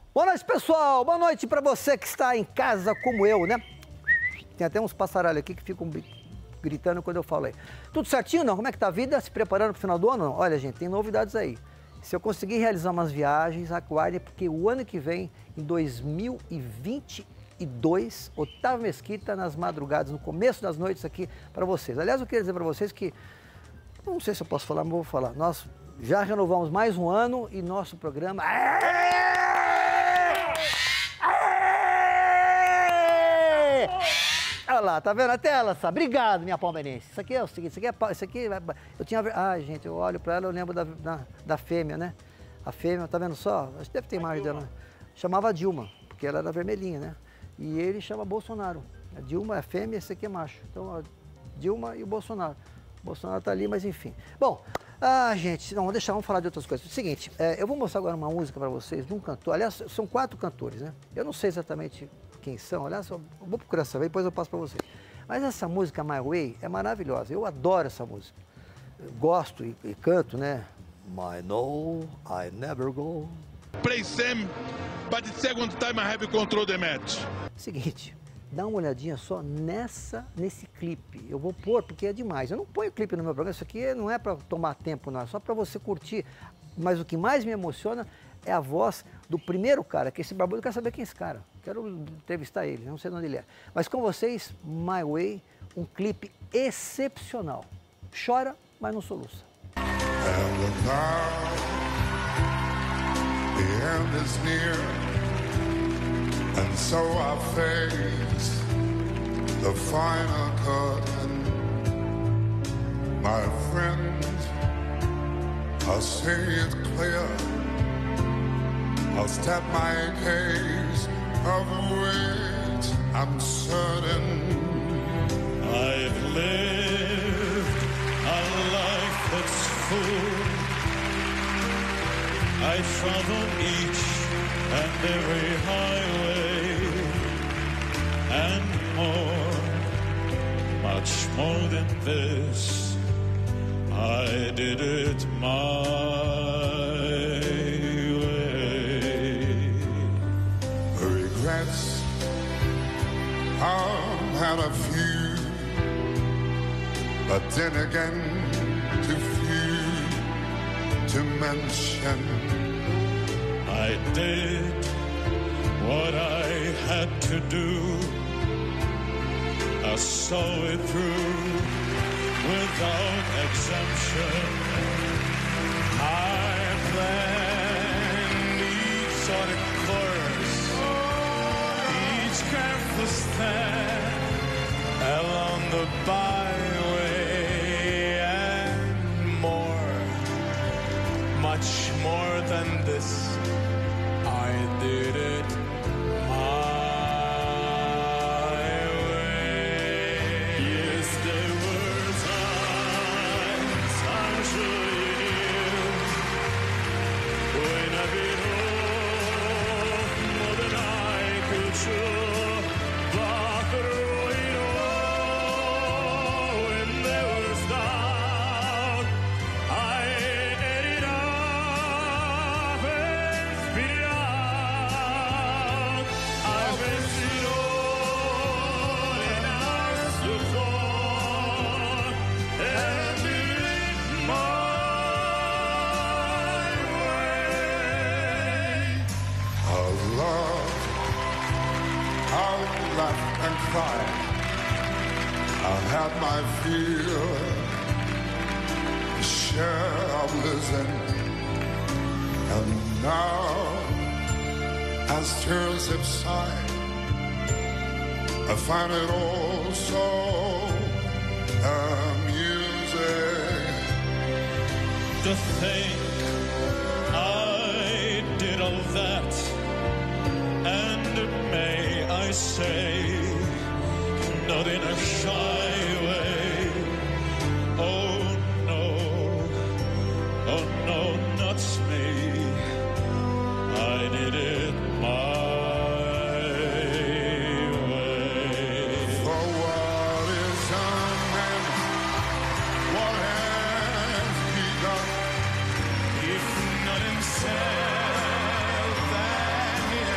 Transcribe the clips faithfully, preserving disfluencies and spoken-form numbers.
Boa noite, pessoal. Boa noite para você que está em casa como eu, né? Tem até uns passaralhos aqui que ficam gritando quando eu falo aí. Tudo certinho, não? Como é que tá a vida? Se preparando para o final do ano? Não? Olha, gente, tem novidades aí. Se eu conseguir realizar umas viagens, aguardem, porque o ano que vem, em dois mil e vinte e dois, Otávio Mesquita nas madrugadas, no começo das noites aqui para vocês. Aliás, eu queria dizer para vocês que, não sei se eu posso falar, mas vou falar. Nós já renovamos mais um ano e nosso programa... Olha lá, tá vendo a tela? Obrigado, minha palmeirense. Isso aqui é o seguinte, isso aqui é... Isso aqui é eu tinha... Ai, gente, eu olho pra ela, eu lembro da, da, da fêmea, né? A fêmea, tá vendo só? Acho que deve ter imagem dela. Chamava Dilma, porque ela era vermelhinha, né? E ele chama Bolsonaro. A Dilma é fêmea, esse aqui é macho. Então, a Dilma e o Bolsonaro. O Bolsonaro tá ali, mas enfim. Bom, ah, gente, não, vamos deixar, vamos falar de outras coisas. Seguinte, é, eu vou mostrar agora uma música pra vocês de um cantor. Aliás, são quatro cantores, né? Eu não sei exatamente quem são, aliás, eu vou procurar saber, depois eu passo para vocês. Mas essa música, My Way, é maravilhosa, eu adoro essa música. Eu gosto e, e canto, né? My No, I Never Go. Play Sam, but the second time I have control the match. Seguinte, dá uma olhadinha só nessa, nesse clipe. Eu vou pôr, porque é demais. Eu não ponho clipe no meu programa, isso aqui não é para tomar tempo, não, é só para você curtir. Mas o que mais me emociona é a voz do primeiro cara, que esse barbudo, eu quero saber quem é esse cara. Quero entrevistar ele, não sei de onde ele é. Mas com vocês, My Way, um clipe excepcional. Chora, mas não soluça. And look now, the end is near, and so I face the final curtain. My friends, I'll say it clear, I'll step my case of which I'm certain. I've lived a life that's full. I traveled each and every highway and more, much more than this. I did it my I've had a few, but then again, too few to mention. I did what I had to do. I saw it through without exemption. I planned each sort of course, each careful step along the byway, and more, much more than this. I did it my way. Yes, there were times, I'm sure you knew, when I bit off more than I could chew. And cry, I've had my fill, share of losing, and now, as tears subside, I find it all so amusing to think I did all that, and may I say, not in a shy way. Oh no, oh no, not me. I did it my way. For what is a man? What has he done? If not himself, then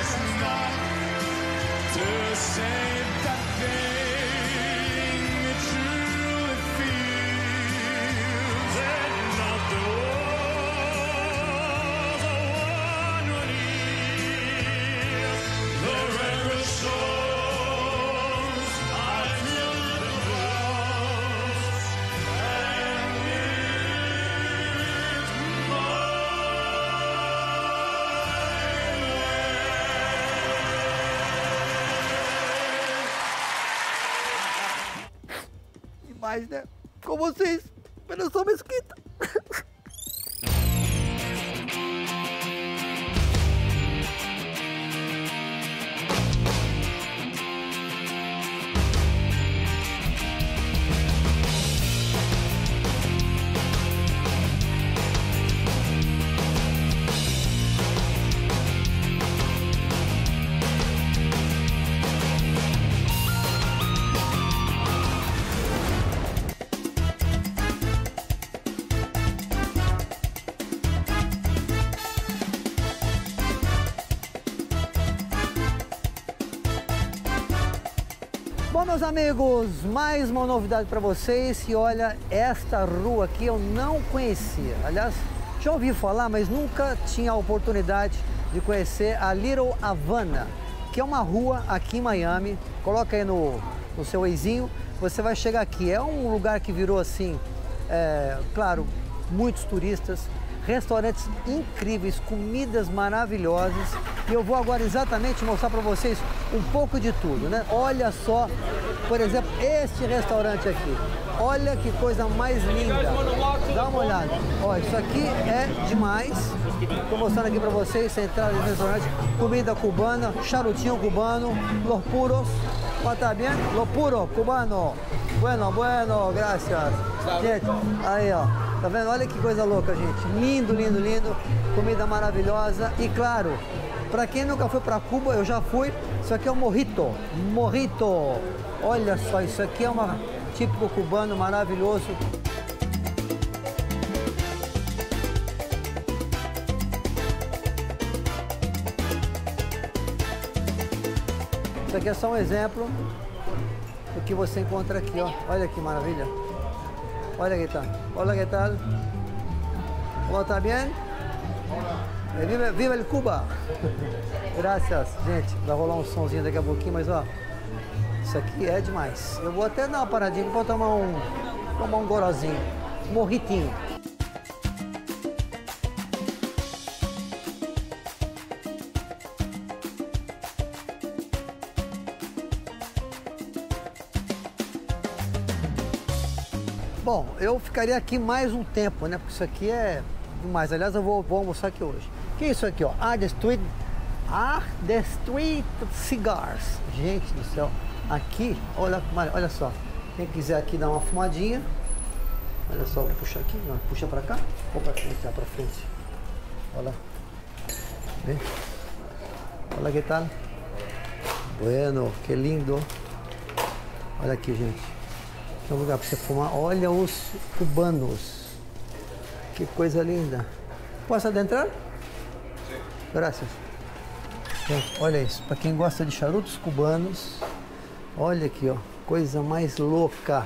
demais, né? Com vocês, Benção Mesquita. Bom, meus amigos, mais uma novidade para vocês. E olha, esta rua aqui eu não conhecia. Aliás, já ouvi falar, mas nunca tinha a oportunidade de conhecer a Little Havana, que é uma rua aqui em Miami. Coloca aí no, no seu Wazinho, você vai chegar aqui. É um lugar que virou assim, é, claro, muitos turistas, restaurantes incríveis, comidas maravilhosas. E eu vou agora exatamente mostrar para vocês um pouco de tudo, né? Olha só, por exemplo, este restaurante aqui. Olha que coisa mais linda. Dá uma olhada. Ó, isso aqui é demais. Estou mostrando aqui para vocês, você entrar no restaurante, comida cubana, charutinho cubano, los puros. ¿Está bien? Lo puro, cubano. Bueno, bueno, gracias. Gente, aí, ó. Tá vendo? Olha que coisa louca, gente. Lindo, lindo, lindo. Comida maravilhosa. E claro, para quem nunca foi para Cuba, eu já fui. Isso aqui é um morrito. Morrito. Olha só, isso aqui é uma típico cubano maravilhoso. Isso aqui é só um exemplo do que você encontra aqui, ó. Olha que maravilha. Olha que tal. Olha que tal. ¿Cómo está bien? Hola. Viva, viva el Cuba. Graças. Gente, vai rolar um somzinho daqui a pouquinho, mas ó, isso aqui é demais. Eu vou até dar uma paradinha para tomar um, tomar um gorozinho, um morritinho. Bom, eu ficaria aqui mais um tempo, né? Porque isso aqui é demais. Aliás, eu vou, vou almoçar aqui hoje. O que é isso aqui, ó? Art the Street, Art the Street Cigars. Gente do céu. Aqui, olha, olha só. Quem quiser aqui dar uma fumadinha. Olha só, vou puxar aqui. Não, puxa pra cá. Ou pra frente, lá pra frente. Olha. Vê? Olha que tal. Bueno, que lindo. Olha aqui, gente. É um lugar para você fumar. Olha os cubanos. Que coisa linda. Posso adentrar? Sim. Graças. Gente, olha isso. Para quem gosta de charutos cubanos, olha aqui, ó. Coisa mais louca.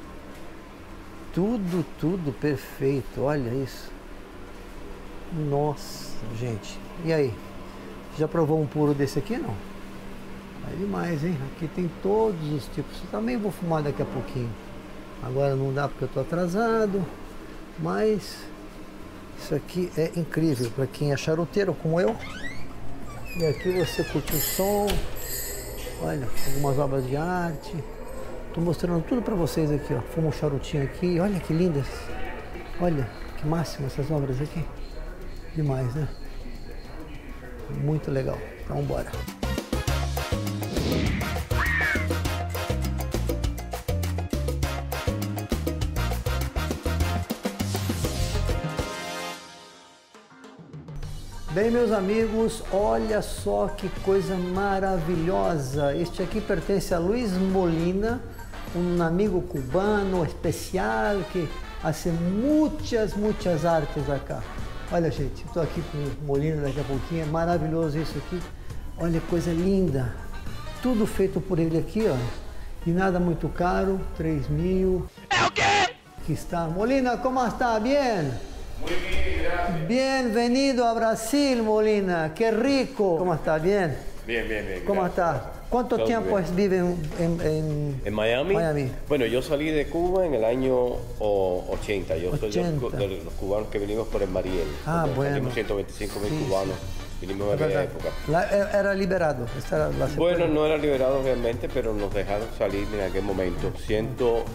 Tudo, tudo perfeito. Olha isso. Nossa, gente. E aí? Já provou um puro desse aqui, não? É demais, hein? Aqui tem todos os tipos. Eu também vou fumar daqui a pouquinho. Agora não dá porque eu tô atrasado. Mas isso aqui é incrível para quem é charuteiro como eu. E aqui você curte o som. Olha, algumas obras de arte. Tô mostrando tudo para vocês aqui, ó. Fumo um charutinho aqui. Olha que lindas. Olha que máximo essas obras aqui. Demais, né? Muito legal. Então bora. Bem, meus amigos, olha só que coisa maravilhosa. Este aqui pertence a Luiz Molina, um amigo cubano especial que faz muitas, muitas artes acá. Olha, gente, estou aqui com o Molina daqui a pouquinho. É maravilhoso isso aqui. Olha que coisa linda. Tudo feito por ele aqui, ó. E nada muito caro, três mil. É o quê? Aqui está. Molina, como está? Bien? Muy bien, gracias. Bienvenido a Brasil, Molina. Qué rico. ¿Cómo está? Bien. Bien, bien, bien. ¿Cómo gracias. está? ¿Cuánto Todo tiempo bien. es, vive en, en, en, ¿En Miami? Miami? Bueno, yo salí de Cuba en el año o, ochenta. Yo soy de los, ochenta. de los cubanos que vinimos por el Mariel. Ah, Cuando bueno. Salimos ciento veinticinco mil Sí, cubanos. Vinimos en Es aquella verdad. época. La- era liberado. Esta era la Bueno, no era liberado realmente, pero nos dejaron salir en aquel momento. ciento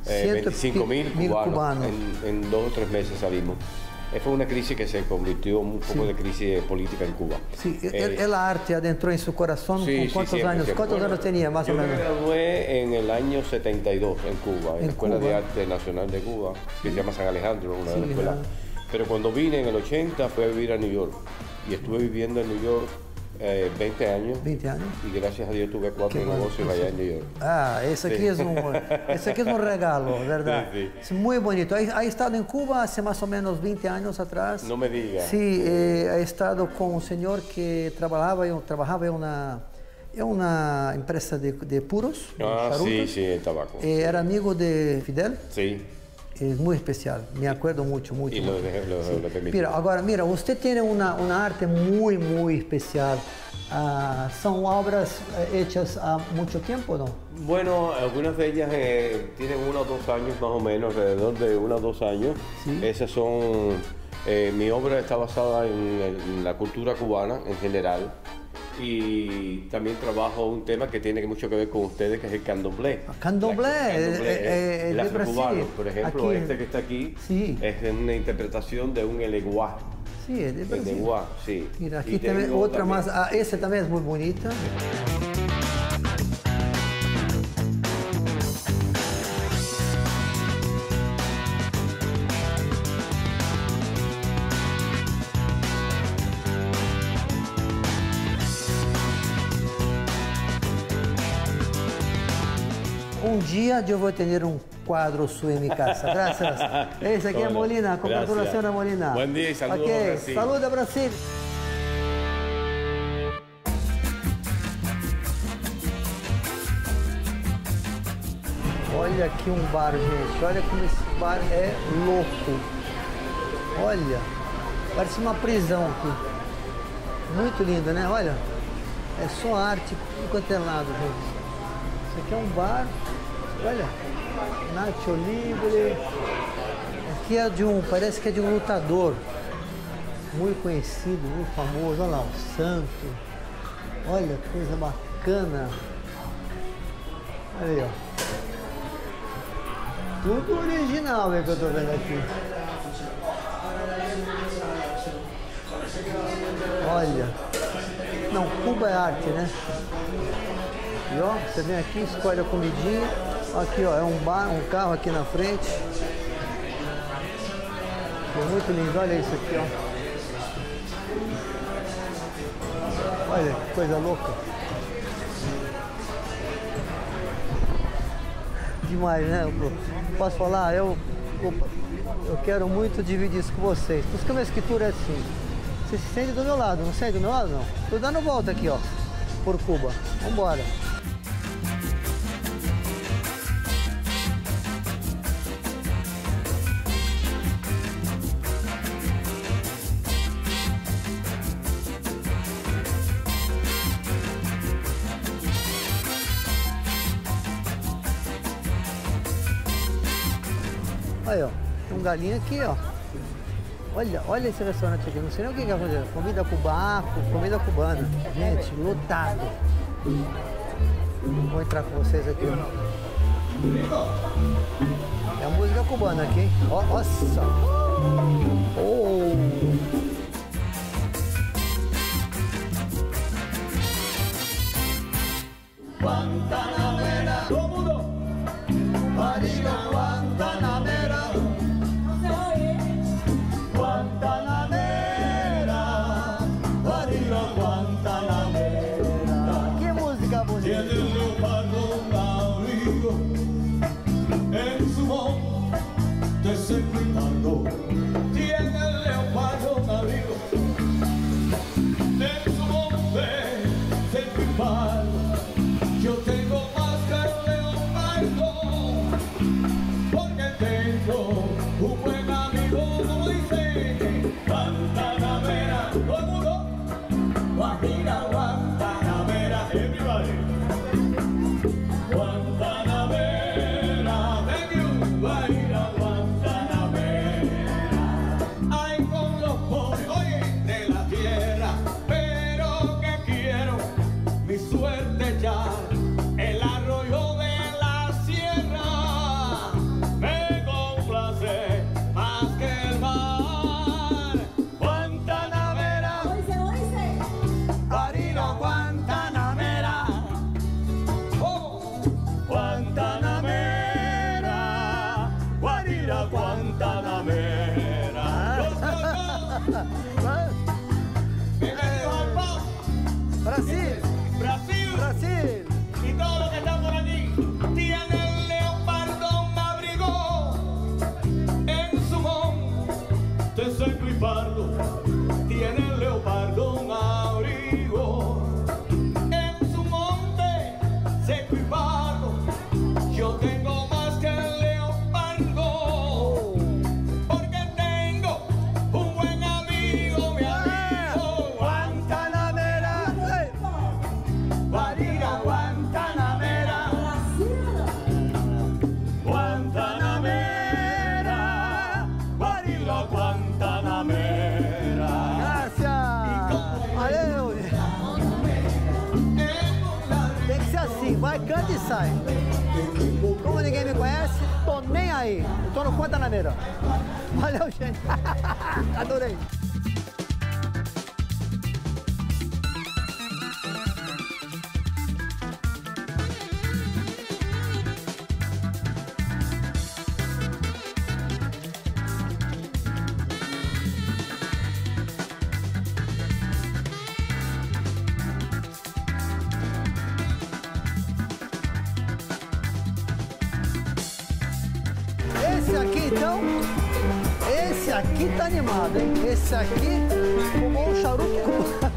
eh, veinticinco mil cubanos, cubanos. En, en dos o tres meses salimos. Eh, fue una crisis que se convirtió en un poco Sí. de crisis política en Cuba. Sí, Eh, el arte adentró en su corazón. Sí, ¿Con sí, cuántos siempre, años? siempre. ¿Cuántos Bueno, años tenía más yo o menos? me gradué en el año setenta y dos en Cuba, en, En la Escuela Cuba. de Arte Nacional de Cuba, que se llama San Alejandro, una de Sí, las escuelas. ¿verdad? Pero cuando vine en el ochenta fui a vivir a New York y estuve viviendo en New York eh, veinte años. veinte años. Y gracias a Dios tuve cuatro Qué bueno. negocios allá en New York. Ah, esse aqui, Sí. é um, esse aqui é um regalo, verdade? Sí, Sí, muy bonito. Ha estado em Cuba hace más o menos veinte años atrás. No me diga. Sí, eh, ha estado com um senhor que trabalhava, em- trabalhava em uma, em uma empresa de, de puros, de Ah, charutos. sí, sí, el tabaco. Eh, era amigo de Fidel. Sí. É muito especial, me acuerdo muito, muito. Y lo, muito. dejé, lo, lo permití. Mira, agora, mira, você tem uma, uma arte muito, muito especial. Ah, são obras eh, hechas há muito tempo, não? Bueno, algunas de ellas eh, tienen uno o dos años más o menos, alrededor de uno o dos años. Sí. Esas son, eh, mi obra está basada en, en la cultura cubana en general y también trabajo un tema que tiene mucho que ver con ustedes, que es el candomblé. Candomblé, La- eh, candomblé, eh, eh, el de afrocubano. Brasil. Por ejemplo, Aquí- este que está aquí Sí. es una interpretación de un eleguá. Sim, é de El Brasil. eleguá, sí. Mira, Y aqui também tengo outra, también- mas ah, essa também é muito bonita. Um dia eu vou ter um quadro suyo em minha casa. Graças. Esse aqui é Bueno, Molina, congratulações gracias. a Molina. Buen día y saludos Ok, a Brasil. saluda Brasil. Olha aqui um bar, gente. Olha como esse bar é louco. Olha, parece uma prisão aqui. Muito lindo, né? Olha, é só arte enquanto é lado, gente. Isso aqui é um bar. Olha, Nacho Libre. Aqui é de um, parece que é de um lutador. Muito conhecido, muito famoso. Olha lá, o Santo. Olha, que coisa bacana. Olha aí, ó. Tudo original, é que eu tô vendo aqui. Olha. Não, Cuba é arte, né? E ó, você vem aqui, escolhe a comidinha. Aqui, ó, é um bar, um carro aqui na frente. É muito lindo, olha isso aqui, ó. Olha que coisa louca. Demais, né? Eu posso falar? Eu, opa, eu quero muito dividir isso com vocês. Por isso que a minha escritura é assim. Você se sente do meu lado, não sente do meu lado, não? Tô dando volta aqui, ó, por Cuba. Vambora. Aí, ó, tem um galinho aqui, ó. Olha, olha esse restaurante aqui, não sei nem o que que é fazer. Comida cubana, comida cubana. Gente, lotado. Vou entrar com vocês aqui, ó. É a música cubana aqui, hein? Ó, nossa! Oh! Guantanamera, todo mundo! Marido Guantanamera, Guantanamera, Marido Guantanamera. Que música bonita! Tiene el leopardo un abrigo en su monte secuitardo. Tiene el leopardo un abrigo en su monte secuitardo. Yo tengo Brasil. Brasil. Brasil. Y todo lo que está por allí. Tiene el leopardo un abrigo en su monte seco y pardo. Tiene el leopardo un abrigo en su monte seco y pardo. Yo tengo más que el leopardo, porque tengo un buen amigo, mi amigo Guantanamera. Guarira Guantanamera. Guantanamera. Guarira Guantanamera. Graças. Valeu. Tem que ser assim, vai, canta e sai. Como ninguém me conhece, tô nem aí. Eu tô no Guantanamera. Valeu, gente. Adorei. Esse aqui, então, esse aqui tá animado, hein? Esse aqui fumou um charuto cubano.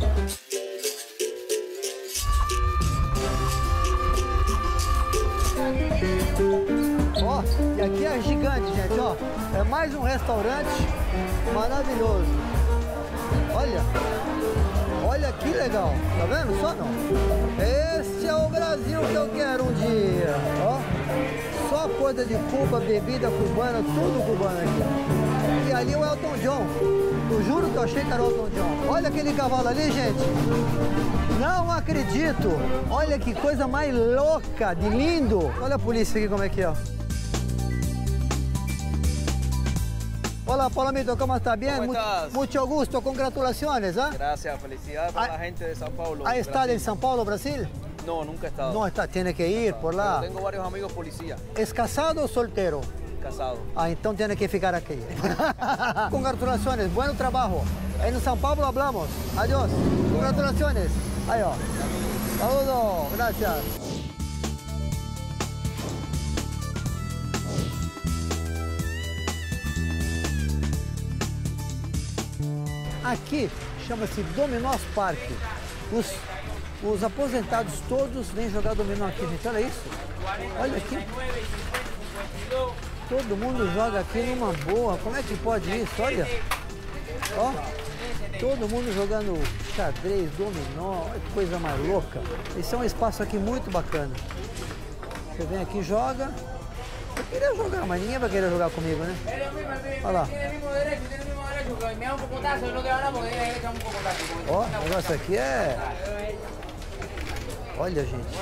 Ó, e aqui é gigante, gente, ó. É mais um restaurante maravilhoso. Olha, olha que legal. Tá vendo? Só não. Este é o Brasil que eu quero um dia, ó. Só coisa de Cuba, bebida cubana, tudo cubano aqui. E ali o Elton John. Eu juro que eu achei que era o Elton John. Olha aquele cavalo ali, gente. Não acredito. Olha que coisa mais louca, de lindo. Olha a polícia aqui como é que é. Olá, Palomito, ¿cómo estás? Bien, ¿Cómo estás? Mucho gusto, congratulaciones, ¿ah? Gracias, felicidades para Ah, la gente de Sao Paulo. ¿Ha estado en Brasil. São Paulo, Brasil? No, nunca he estado. No, está, tiene que ir por lá. Pero tengo varios amigos policías, ¿Es casado o soltero? casados. Ah, então tiene que ficar aqui. Congratulaciones, buen trabajo. En São Paulo hablamos. Adiós. Congratulaciones. Aí, ó. Saludos, gracias. Aqui chama-se Dominós Parque. Os, os aposentados todos vêm jogar dominó aqui, gente. Olha isso. Olha aqui. Todo mundo joga aqui numa boa. Como é que pode isso? Olha. Ó. Todo mundo jogando xadrez, dominó. Olha que coisa mais louca. Esse é um espaço aqui muito bacana. Você vem aqui e joga. Eu queria jogar, mas ninguém vai querer jogar comigo, né? Olha lá. Ó, o negócio aqui é... Olha, gente.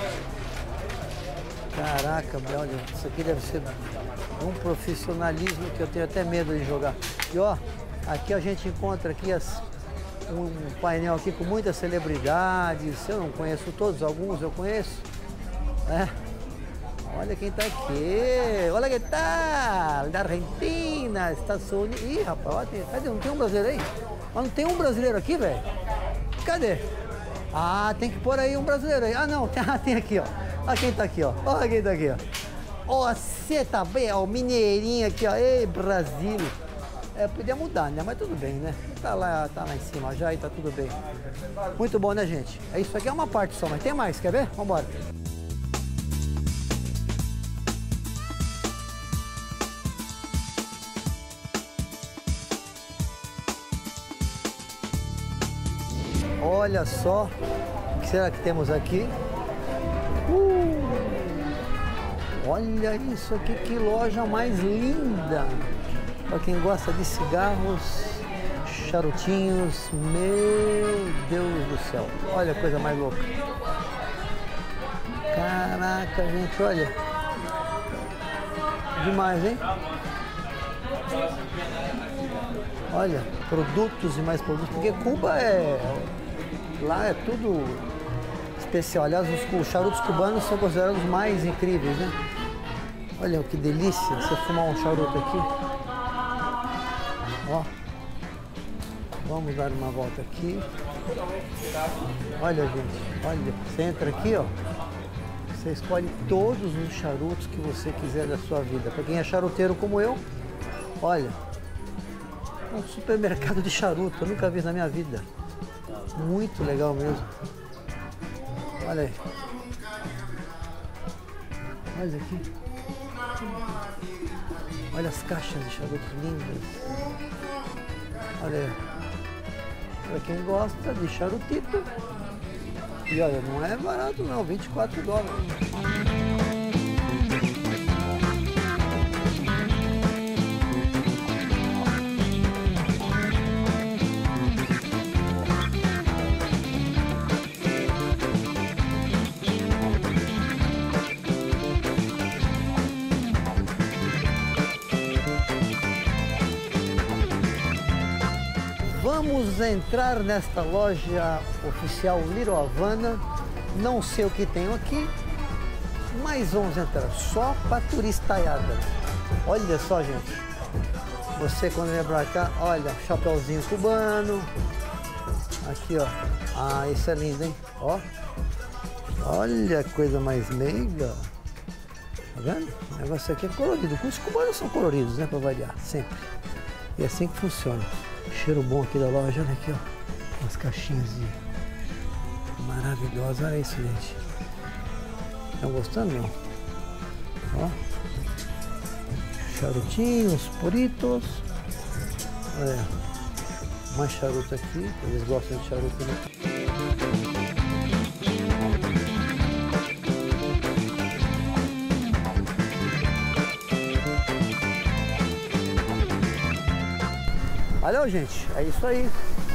Caraca, olha, isso aqui deve ser um profissionalismo que eu tenho até medo de jogar. E ó, aqui a gente encontra aqui as, um painel aqui com muitas celebridades. Eu não conheço todos, alguns eu conheço. Né? Olha quem tá aqui. Olha que tal. Da Argentina, Estados Unidos. Ih, rapaz, ó, tem, cadê? Não tem um brasileiro aí? Mas não tem um brasileiro aqui, velho? Cadê? Ah, tem que pôr aí um brasileiro aí. Ah, não, tem, ah, tem aqui, ó. Olha quem tá aqui, ó. Olha quem tá aqui, ó. Ó, você tá bem, ó, o mineirinho aqui, ó. Ei, Brasil. É, podia mudar, né? Mas tudo bem, né? Tá lá, tá lá em cima já e tá tudo bem. Muito bom, né, gente? É isso aqui é uma parte só, mas tem mais, quer ver? Vambora. Olha só o que será que temos aqui. Uh, olha isso aqui, que loja mais linda. Para quem gosta de cigarros, charutinhos, meu Deus do céu. Olha a coisa mais louca. Caraca, gente, olha. Demais, hein? Olha, produtos e mais produtos, porque Cuba é... Lá é tudo especial. Aliás, os, os charutos cubanos são considerados os mais incríveis, né? Olha que delícia você fumar um charuto aqui. Ó. Vamos dar uma volta aqui. Olha, gente, olha, você entra aqui, ó. Você escolhe todos os charutos que você quiser da sua vida. Para quem é charuteiro como eu, olha, um supermercado de charuto, eu nunca vi isso na minha vida. Muito legal mesmo. Olha aí. Olha aqui. Olha as caixas de charuto lindas. Olha aí. Para quem gosta de charutito. E olha, não é barato não, vinte e quatro dólares. Vamos entrar nesta loja oficial Little Havana. Não sei o que tem aqui, mas vamos entrar só para turistaiada. Olha só, gente. Você quando vem pra cá, olha, chapeuzinho cubano. Aqui, ó. Ah, isso é lindo, hein? Ó. Olha que coisa mais meiga. Tá vendo? O negócio aqui é colorido. Os cubanos são coloridos, né? Para variar, sempre. E é assim que funciona. Cheiro bom aqui da loja, olha aqui, ó. Umas caixinhas de... maravilhosas, olha isso, gente. Estão gostando, não? Ó. Charutinhos, poritos. Olha. Mais charuto aqui, eles gostam de charuto, né? Valeu, gente. É isso aí.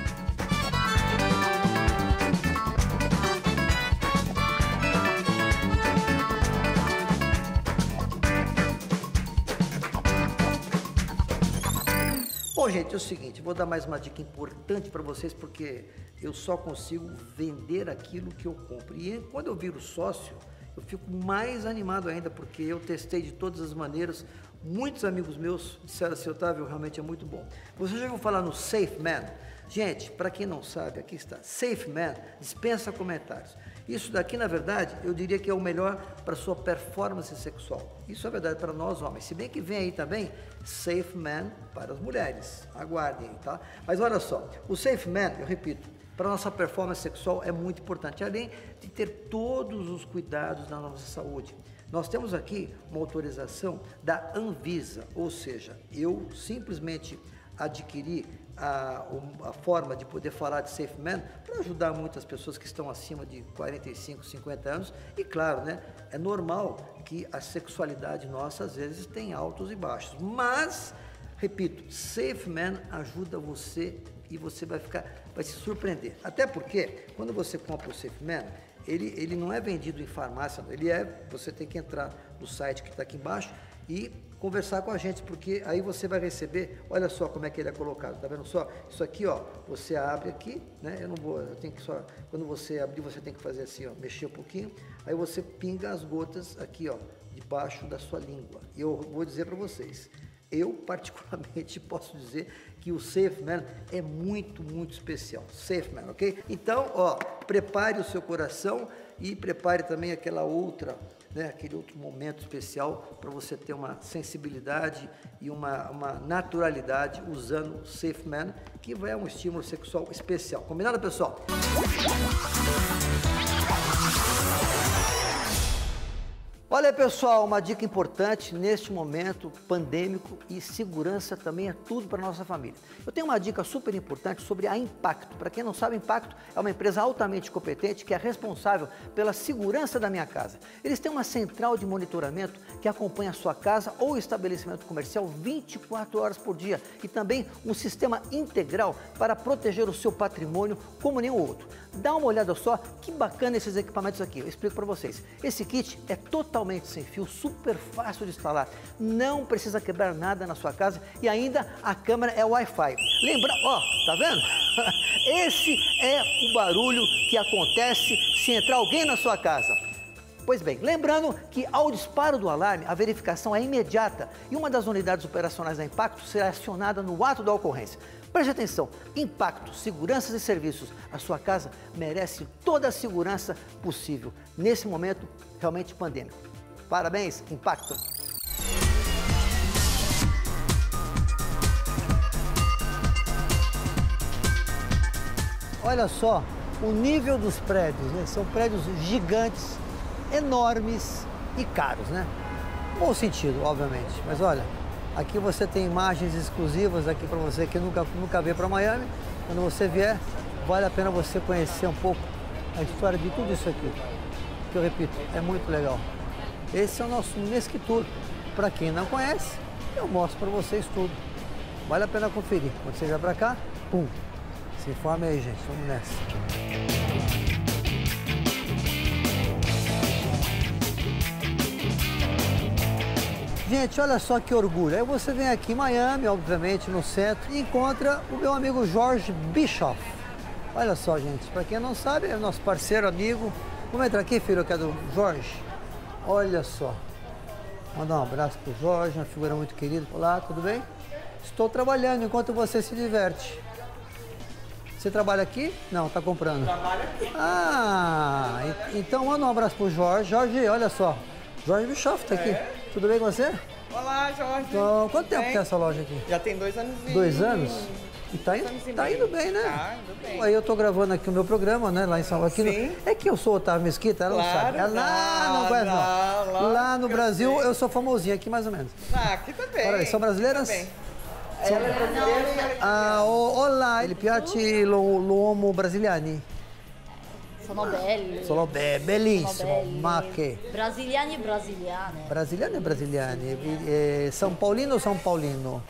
Bom, gente, é o seguinte, vou dar mais uma dica importante para vocês, porque eu só consigo vender aquilo que eu compro. E quando eu viro sócio, eu fico mais animado ainda, porque eu testei de todas as maneiras. Muitos amigos meus disseram assim, Otávio, realmente é muito bom. Você já ouviu falar no Safe Man? Gente, para quem não sabe, aqui está. Safe Man dispensa comentários. Isso daqui, na verdade, eu diria que é o melhor para sua performance sexual. Isso é verdade para nós homens. Se bem que vem aí também Safe Man para as mulheres. Aguardem, tá? Mas olha só, o Safe Man, eu repito, para nossa performance sexual é muito importante, além de ter todos os cuidados na nossa saúde. Nós temos aqui uma autorização da Anvisa, ou seja, eu simplesmente adquiri a, a forma de poder falar de Safe Man para ajudar muitas pessoas que estão acima de quarenta e cinco, cinquenta anos. E claro, né, é normal que a sexualidade nossa às vezes tem altos e baixos, mas, repito, Safe Man ajuda você e você vai ficar, vai se surpreender. Até porque, quando você compra o Safe Man, ele, ele não é vendido em farmácia, ele é, você tem que entrar no site que está aqui embaixo e conversar com a gente, porque aí você vai receber, olha só como é que ele é colocado, tá vendo só? Isso aqui, ó, você abre aqui, né? Eu não vou, eu tenho que só, quando você abrir, você tem que fazer assim, ó, mexer um pouquinho, aí você pinga as gotas aqui, ó, debaixo da sua língua. E eu vou dizer para vocês, eu particularmente posso dizer que o Safe Man é muito, muito especial. Safe Man, ok? Então, ó, prepare o seu coração e prepare também aquela outra, né, aquele outro momento especial para você ter uma sensibilidade e uma, uma naturalidade usando o Safe Man, que vai um estímulo sexual especial. Combinado, pessoal? Olha, pessoal, uma dica importante neste momento pandêmico, e segurança também é tudo para a nossa família. Eu tenho uma dica super importante sobre a Impacto. Para quem não sabe, a Impacto é uma empresa altamente competente que é responsável pela segurança da minha casa. Eles têm uma central de monitoramento que acompanha a sua casa ou estabelecimento comercial vinte e quatro horas por dia, e também um sistema integral para proteger o seu patrimônio como nenhum outro. Dá uma olhada só, que bacana esses equipamentos aqui, eu explico para vocês. Esse kit é totalmente sem fio, super fácil de instalar, não precisa quebrar nada na sua casa e ainda a câmera é Wi-Fi. Lembra, ó, tá vendo? Esse é o barulho que acontece se entrar alguém na sua casa. Pois bem, lembrando que ao disparo do alarme, a verificação é imediata e uma das unidades operacionais da Impacto será acionada no ato da ocorrência. Preste atenção, Impacto, seguranças e serviços. A sua casa merece toda a segurança possível nesse momento realmente pandêmico. Parabéns, Impacto! Olha só o nível dos prédios, né? São prédios gigantes, enormes e caros, né? Bom sentido, obviamente, mas olha, aqui você tem imagens exclusivas aqui para você que nunca, nunca veio para Miami. Quando você vier, vale a pena você conhecer um pouco a história de tudo isso aqui, que eu repito, é muito legal. Esse é o nosso Mesquite Tour. Para quem não conhece, eu mostro para vocês tudo. Vale a pena conferir. Quando você vier para cá, pum! Se informe aí, gente. Vamos nessa. Gente, olha só que orgulho. Aí você vem aqui em Miami, obviamente, no centro, e encontra o meu amigo Jorge Bischoff. Olha só, gente. Para quem não sabe, é o nosso parceiro, amigo. Vamos entrar aqui, filho, que é do Jorge. Olha só. Mandar um abraço pro Jorge, uma figura muito querida. Olá, tudo bem? Estou trabalhando enquanto você se diverte. Você trabalha aqui? Não, tá comprando. Trabalho aqui. Ah, então manda um abraço pro Jorge. Jorge, olha só. Jorge Bischoff tá aqui. É. Tudo bem com você? Olá, Jorge. Então, quanto Tudo tempo bem? tem essa loja aqui? Já tem dois anos e... Dois anos? E tá, indo, tá indo bem, né? Tá indo bem. Aí eu tô gravando aqui o meu programa, né? Lá em São Paulo. Sim. É que eu sou Otávio Mesquita, ela Claro, não sabe. Ela não, não conhece, não. Lá, lá no Brasil eu, eu sou famosinho, aqui mais ou menos. Ah, aqui também. Olha aí, são brasileiras? Também. Ela é brasileira e ela é... Ah, o, olá, il piace lo- l'uomo brasiliani? Sono belli. Sono be- bellissimo, Sono belli. ma che? Brasiliani e brasiliane. Brasiliani e brasiliani? Eh, São Paulino ou São Paulino?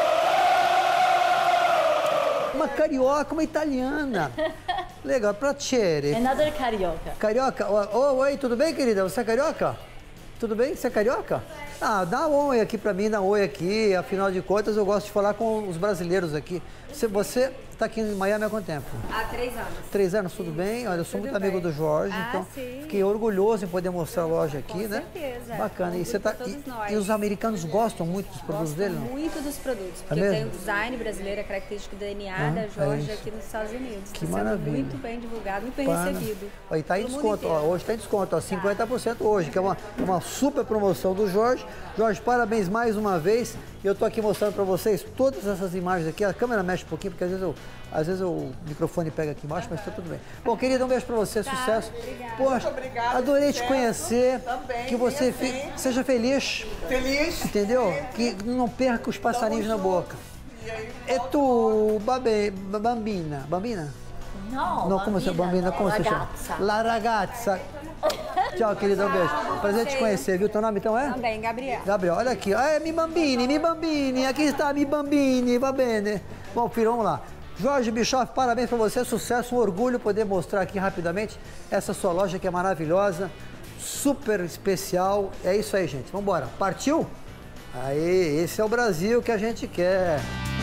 Uma carioca, uma italiana. Legal, piacere. Another carioca. Carioca? Ô, oi, tudo bem, querida? Você é carioca? Tudo bem? Você é carioca? Ah, dá um oi aqui pra mim, dá um oi aqui. Afinal de contas, eu gosto de falar com os brasileiros aqui. Você, você tá aqui em Miami há quanto tempo? Há três anos. Três anos, tudo bem? Olha, eu sou Tudo muito amigo bem. do Jorge, Ah, então sim. fiquei orgulhoso em poder mostrar a loja aqui, Com né? certeza. Bacana. E, você tá, Todos e, nós. e os americanos gostam muito dos produtos Gosto dele, não? muito dos produtos, porque É eu mesmo? tenho design brasileiro, é característico do D N A Ah, da é Jorge isso. aqui nos Estados Unidos. Que Está maravilha. sendo muito bem divulgado, muito bem Pana. recebido. Ó, e tá em Pelo mundo desconto, ó, inteiro. hoje tá em desconto, ó, cinquenta por cento hoje, que é uma, uma super promoção do Jorge. Jorge, parabéns mais uma vez. E eu tô aqui mostrando para vocês todas essas imagens aqui. A câmera mexe um pouquinho, porque às vezes, eu, às vezes eu, o microfone pega aqui embaixo, mas tá tudo bem. Bom, querida, um beijo para você, sucesso. obrigada. Poxa, Muito obrigada, adorei te sucesso. conhecer. Também, Que você e assim? fi- seja feliz, Feliz. entendeu? Que não perca os passarinhos na Tamo boca. junto. E aí, E tu, babe, bambina, bambina? No, Não, como você, bambina, como você chama? ragazza. La ragazza. Tchau, querida, um beijo. Prazer te conhecer, viu? Teu nome então é? Também, Gabriel. Gabriel, olha aqui. Ah, é Mi Bambini, Mi Bambini. Aqui está Mi Bambini, va bene. Bom, filho, vamos lá. Jorge Bischoff, parabéns para você, sucesso, um orgulho poder mostrar aqui rapidamente essa sua loja que é maravilhosa, super especial. É isso aí, gente. Vamos embora. Partiu? Aí, esse é o Brasil que a gente quer.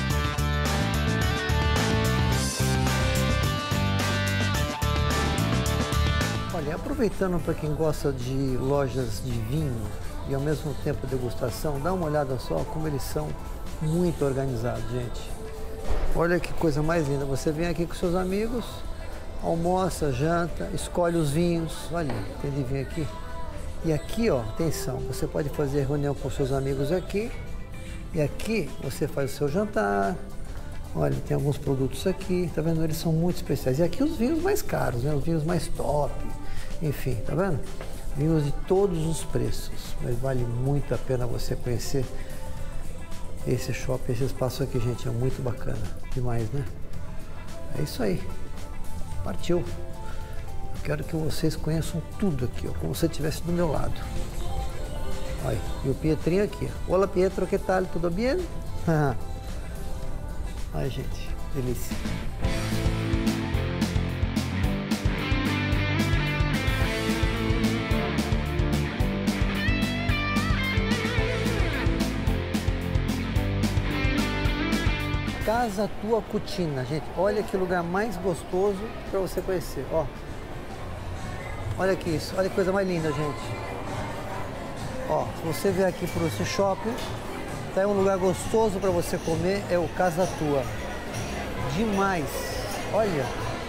Olha, aproveitando para quem gosta de lojas de vinho e ao mesmo tempo degustação, dá uma olhada só como eles são muito organizados, gente. Olha que coisa mais linda. Você vem aqui com seus amigos, almoça, janta, escolhe os vinhos. Olha, tem de vir aqui. E aqui, ó, atenção, você pode fazer reunião com seus amigos aqui. E aqui você faz o seu jantar. Olha, tem alguns produtos aqui, tá vendo? Eles são muito especiais. E aqui os vinhos mais caros, né? Os vinhos mais top. Enfim, tá vendo? Vinhos de todos os preços. Mas vale muito a pena você conhecer esse shopping, esse espaço aqui, gente. É muito bacana. Demais, né? É isso aí. Partiu. Eu quero que vocês conheçam tudo aqui, ó. Como se você estivesse do meu lado. Olha, e o Pietrinho aqui, ó. Olá, Pietro, que tal? Tudo bem? Ai, gente, delícia. Casa Tua Cucina, gente. Olha que lugar mais gostoso para você conhecer, ó. Olha aqui isso, olha que coisa mais linda, gente. Ó, se você vier aqui para esse shopping, tá aí um lugar gostoso para você comer, é o Casa Tua. Demais. Olha.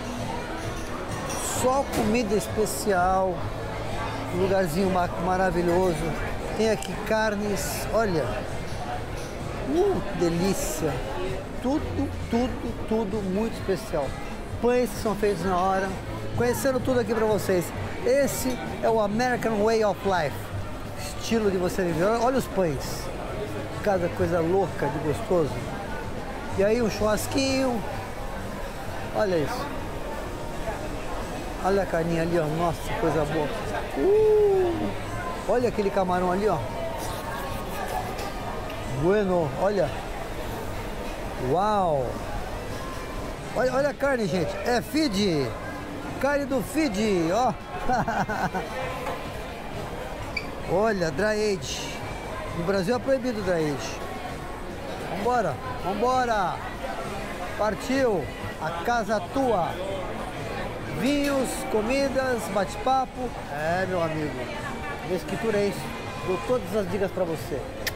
Só comida especial, um lugarzinho ma- maravilhoso. Tem aqui carnes, olha. Uh, que delícia. Tudo, tudo, tudo muito especial. Pães que são feitos na hora. Conhecendo tudo aqui para vocês. Esse é o American Way of Life. Estilo de você viver. Olha os pães. Cada coisa louca de gostoso. E aí um churrasquinho. Olha isso. Olha a carninha ali, ó. Nossa, coisa boa. Uh, olha aquele camarão ali, ó. Bueno, olha. Uau. Olha, olha a carne, gente. É feed. Carne do feed, ó. Olha, dry age. No Brasil é proibido dry age. Vambora, vambora. Partiu. A Casa Tua. Vinhos, comidas, bate-papo. É, meu amigo. Mesquitura é isso. Dou todas as dicas pra você.